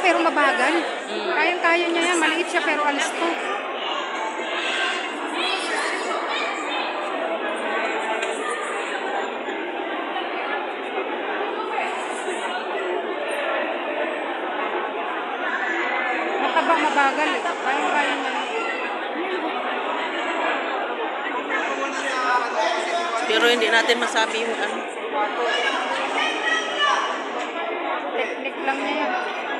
pero mabagal. Kayang-kaya niya yan. Maliit siya pero alis to. Mataba, mabagal. Kayang-kaya niya yan. Pero hindi natin masabi yung ano. Teknik lang niya yan.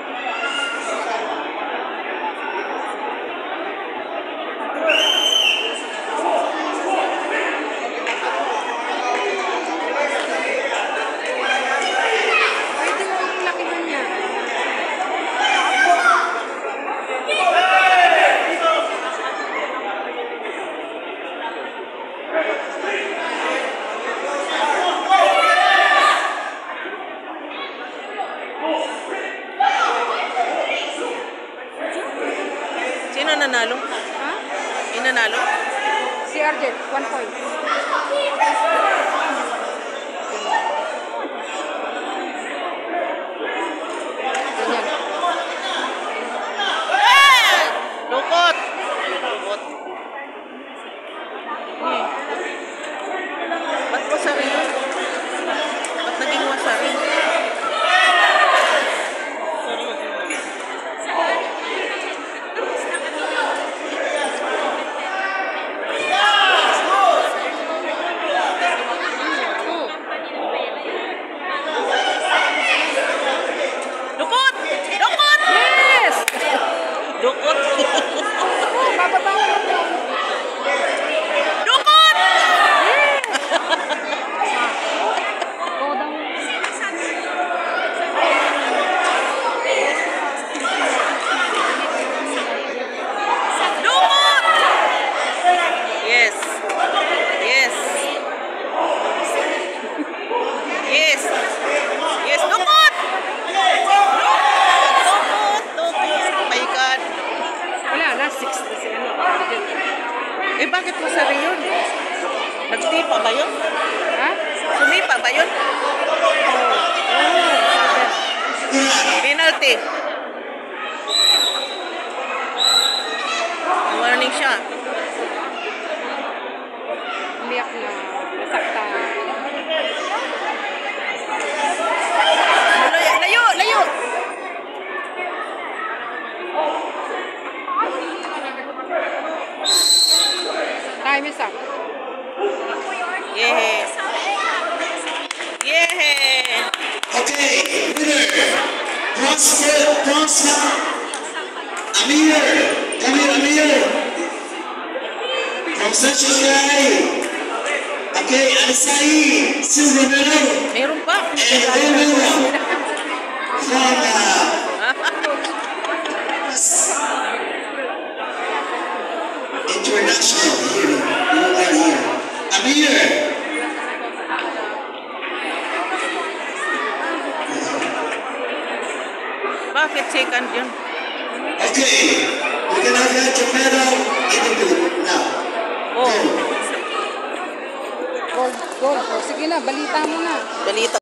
Pwede mo yung lakihan niya. Sino nanalo? Ha? Sino nanalo? Si Arjet, 1 point. Ganyan. Lukot! Lukot. Ba't wasari yun? Ba't naging wasari? Lukot! Lukot! Yes! Lukot! Bababa ko lang yun. Lukot! Go down. Lukot! Yes. Yes. Yes. Yes, lukot! Lukot! Lukot! Oh my God. Wala na, 6 na si ano. Eh, bakit masari yun? Nagtipa ba yun? Ha? Sumipa ba yun? Penalty. Warning siya. Umiyak na. Nasakta. Layo! Layo! Time is up. Yeah. Yeah. Okay, winner, bronze Amir, come here, Amir, from Central Sky. Okay, Alisai, silver medal, Meron pa. and gold medal from international here. You are here, Amir. Bakit second yun? Okay, we're gonna get your medal in the booth now. Oh, Gold, gold. O, sige na, balita mo na. balita.